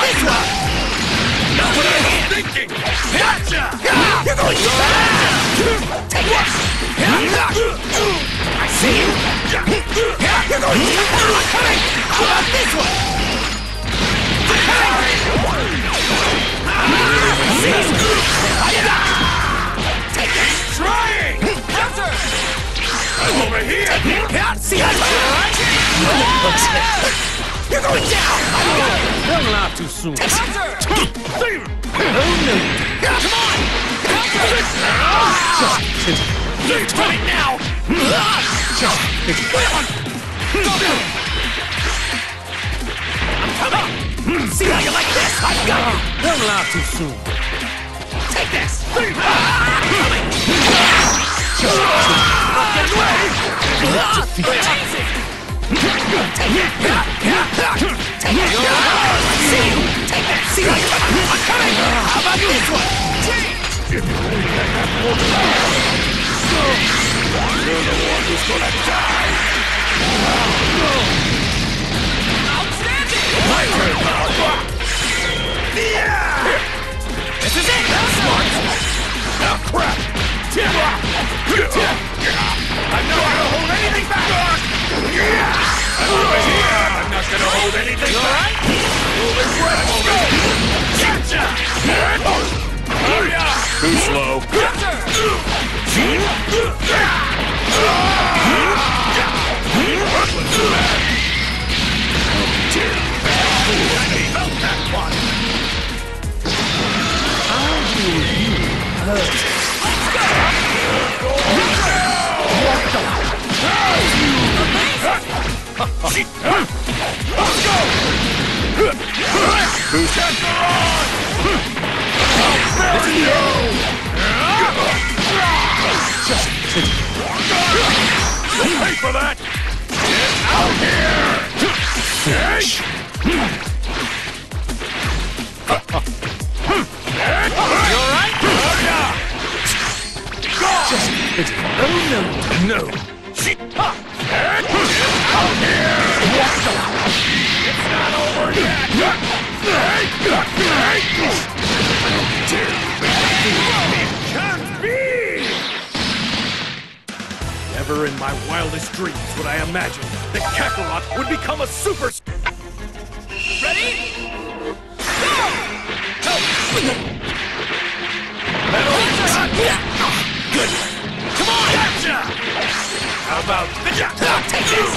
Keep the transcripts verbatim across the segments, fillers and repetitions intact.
this one! Not what I was thinking! Gotcha! You're going to take this! I see you! You're going to I'm coming! How about this one? Take this! Trying! Counter! I'm over here! See how you're going down! Don't laugh too soon. Counter! Oh no! Come on! Counter! You're coming now! I'm coming! See how you like this? I've got you! Don't laugh too soon. Take this! I'm coming! Not get away! Amazing! Take that! Take that! See you! Take that! See you! I'm coming! How about this one? If you only had that more time! You're the one who's gonna die! Outstanding! My turn now! This is it! Smart! Ah, crap! I know how to hold anything back! I'm over here! I'm not gonna hold anything You alright? Moving right over here! Gotcha! Hurry up! Too slow. Let's go! Who's got the rod? I'll bury you! You'll pay for that! Get out here! Hey! You alright? Oh no! No! Get out here! It's not over yet! It can't be! Never in my wildest dreams would I imagine that Kakarot would become a super... Ready? Good! Come on! Gotcha! How about this? Take this!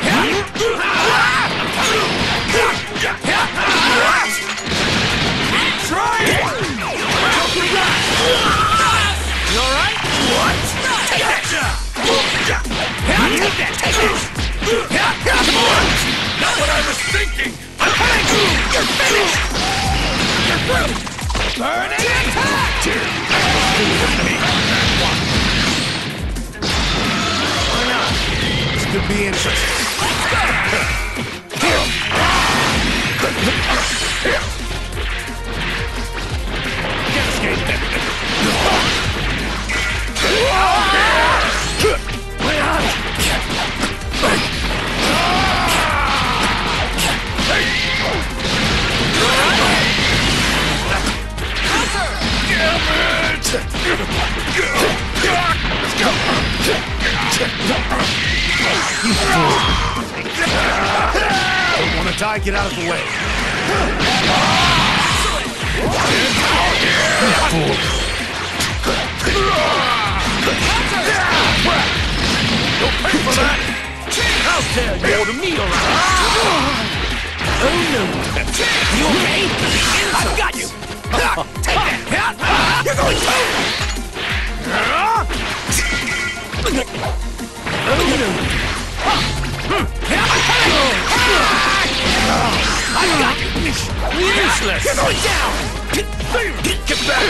Try it! You alright? What? Gotcha! Take that! Take this! Come on! Not what I was thinking! I'm coming! You're finished! You're through! Burn and attack! Why not? This could be interesting. Let's go! Can't escape that. Don't want to die, get out of the way. Don't pay for that! How dare you order me around? Oh no! You okay? I've got you! Take that! You're going to! Oh no! I've got you! Useless! You're going down! Get back!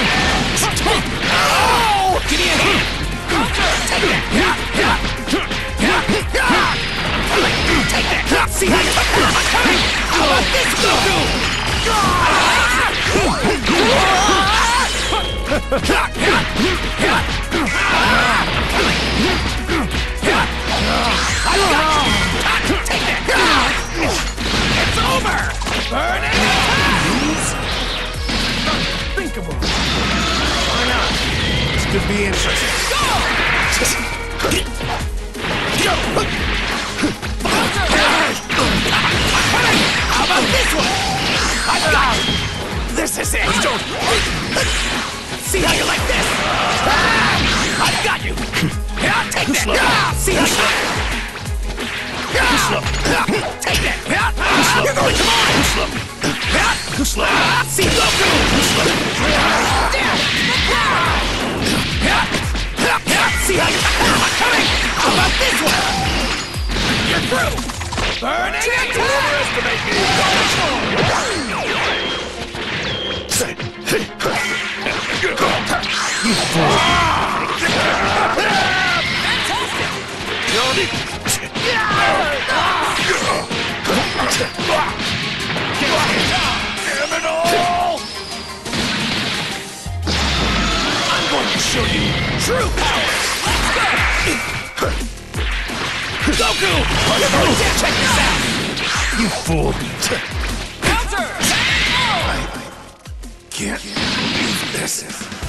Oh! Give me a hand! Take that! Take that! See how you're coming! How about this, Goku? I've got you! Take that! It's over! Burn it! be interesting. How about this one? I got it! This is it! Don't. See how you like this? Ah, I got you! Yeah, take that! Ah, see how you like it? Ah, take that! Ah, you're going to mine! Ah, see Goku! See how you like coming? How about this one? You're through! Burn it! Overestimate me! I'm going to show you true power! Let's go! Goku! You're going to check this out! You fool. Counter! Can't believe this.